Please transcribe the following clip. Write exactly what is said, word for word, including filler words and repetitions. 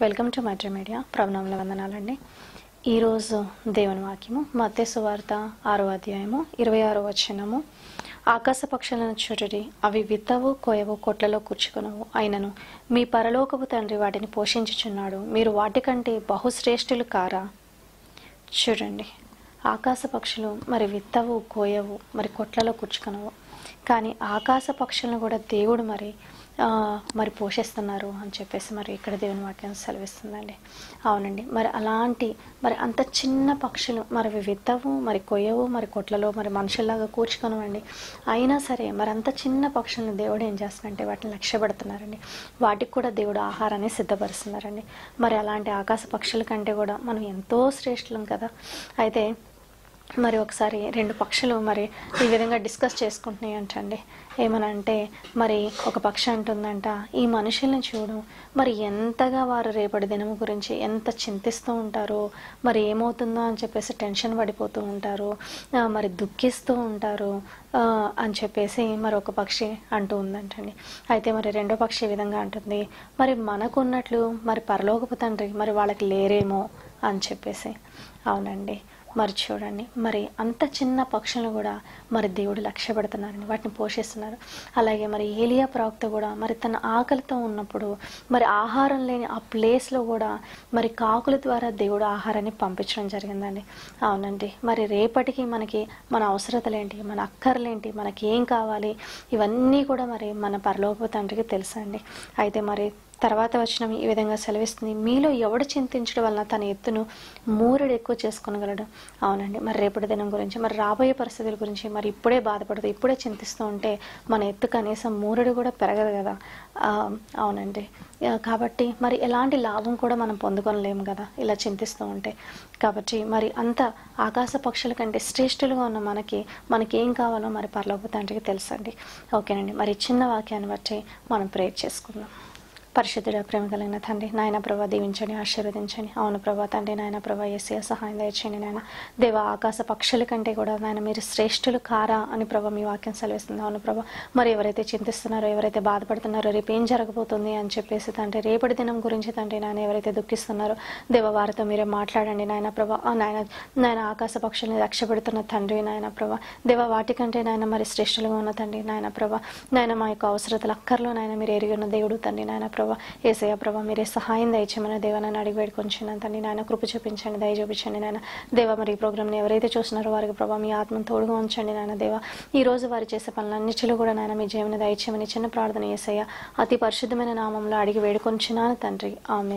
Welcome to Matri media. ప్రభునామముల వందనాలండి. ఈరోజు దేవుని వాక్యము మత్తయి సువార్త ఆరో అధ్యాయము ఇరవై ఆరో వచనము. ఆకాశ పక్షులను చూడుడి, అవి విత్తవు కోయవు, కొట్లలో కూర్చుకొనవు, అయినను మీ పరలోకపు తండ్రి వాటిని పోషించుచున్నాడు. మీరు వాటికంటే బహుశ్రేష్ఠులు కారా? చూడండి, ఆకాశ పక్షులు మరి విత్తవు కోయవు, మరి కొట్లలో కూర్చుకొనవు, కానీ ఆకాశ పక్షులను కూడా దేవుడు మరి మరి పోషిస్తున్నారు అని చెప్పేసి మరి ఇక్కడ దేవుని వాక్యం సెలవిస్తుందండి. అవునండి, మరి అలాంటి మరి అంత చిన్న పక్షులు మరి విత్తవు, మరి కొయ్యవు, మరి కొట్లలో మరి మనుషుల్లాగా కూర్చుకొనవండి. అయినా సరే మరి అంత చిన్న పక్షులను దేవుడు ఏం చేస్తున్నారంటే వాటిని లక్ష్య పెడుతున్నారండి. వాటికి కూడా దేవుడు ఆహారాన్ని సిద్ధపరుస్తున్నారండి. మరి అలాంటి ఆకాశ పక్షుల కంటే కూడా మనం ఎంతో శ్రేష్ఠులం కదా. అయితే మరి ఒకసారి రెండు పక్షులు మరి ఈ విధంగా డిస్కస్ చేసుకుంటున్నాయి అంటండి. ఏమనంటే మరి ఒక పక్షి అంటుందంట, ఈ మనుషుల్ని చూడు, మరి ఎంతగా వారు రేపటి దినము గురించి ఎంత చింతిస్తూ ఉంటారో, మరి ఏమవుతుందో అని చెప్పేసి టెన్షన్ పడిపోతూ ఉంటారు, మరి దుఃఖిస్తూ ఉంటారు అని చెప్పేసి మరి ఒక పక్షి అంటూ ఉందంటండి. అయితే మరి రెండో పక్షి ఈ విధంగా అంటుంది, మరి మనకున్నట్లు మరి పరలోకపు తండ్రి మరి వాళ్ళకి లేరేమో అని చెప్పేసి. అవునండి, మరి చూడండి, మరి అంత చిన్న పక్షులను కూడా మరి దేవుడు లక్ష్య పెడుతున్నారని వాటిని పోషిస్తున్నారు. అలాగే మరి ఏలియా ప్రవక్త కూడా మరి తన ఆకలితో ఉన్నప్పుడు మరి ఆహారం లేని ఆ ప్లేస్లో కూడా మరి కాకుల ద్వారా దేవుడు ఆహారాన్ని పంపించడం జరిగిందండి. అవునండి, మరి రేపటికి మనకి మన అవసరతలేంటి, మన అక్కర్లేంటి, మనకి ఏం కావాలి, ఇవన్నీ కూడా మరి మన పరలోకపు తండ్రికి తెలుసండి. అయితే మరి తర్వాత వచనం ఈ విధంగా సెలవిస్తుంది, మీలో ఎవడు చింతించడం వలన తన ఎత్తును మూరెడు ఎక్కువ చేసుకోగలడు. అవునండి, మరి రేపటి దినం గురించి మరి రాబోయే పరిస్థితుల గురించి మరి ఇప్పుడే బాధపడుతూ ఇప్పుడే చింతిస్తూ ఉంటే మన ఎత్తు కనీసం మూరెడు కూడా పెరగదు కదా. అవునండి, కాబట్టి మరి ఎలాంటి లాభం కూడా మనం పొందుకొనలేము కదా ఇలా చింతిస్తూ ఉంటే. కాబట్టి మరి అంత ఆకాశ పక్షుల కంటే శ్రేష్ఠులుగా ఉన్న మనకి మనకి ఏం కావాలో మరి పరలోక తండ్రికి తెలుసండి. ఓకేనండి, మరి చిన్న వాక్యాన్ని బట్టి మనం ప్రేయర్ చేసుకుందాం. పరిశుద్ధుడ, ప్రేమ కలిగిన తండ్రి, నాయన ప్రభా దీవించండి, ఆశీర్వదించండి. అవును ప్రభా తండ్రి, నాయన ప్రభా యేసయ్య సహాయం దయచేయండి. నాయన దేవ, ఆకాశ పక్షుల కంటే కూడా నాయన మీరు శ్రేష్ఠులు కారా అని ప్రభా మీ వాక్యం సెలవిస్తుంది. అవును ప్రభా, మరి ఎవరైతే చింతిస్తున్నారో, ఎవరైతే బాధపడుతున్నారో, రేపు ఏం జరగబోతుంది అని చెప్పేసి తండ్రి, రేపటి దినం గురించి తండ్రి నాయన ఎవరైతే దుఃఖిస్తున్నారో దేవ, వారితో మీరే మాట్లాడండి నాయన ప్రభా. నాయన నాయన ఆకాశ పక్షుల్ని రక్ష పెడుతున్న తండ్రి నాయన ప్రభా, దేవ వాటికంటే నాయన మరి శ్రేష్ఠులుగా ఉన్న తండ్రి నాయన ప్రభా, నాయన మా యొక్క అవసరతలు అక్కర్లో నాయన మీరు ఎరిగి ఉన్న దేవుడు తండ్రి నాయన ప్రభా. యేసయ్య ప్రభా, మీరే సహాయం దయచేయమని దేవనని అడిగి వేడుకొంచున్నాను తండ్రి. నాయన కృప చూపించండి, దయ చూపించండి నాయన దేవ. మరి ఈ ప్రోగ్రామ్ని ఎవరైతే చూస్తున్నారో వారికి ప్రభా మీ ఆత్మను తోడుగా ఉంచండి నాయన దేవ. ఈ రోజు వారు చేసే పనులన్నిటిలో కూడా నాయన మీ జీవన దయచేయమని చిన్న ప్రార్థన యేసయ్య అతి పరిశుద్ధమైన నామంలో అడిగి వేడుకొంచున్నాను తండ్రి. ఆమేన్.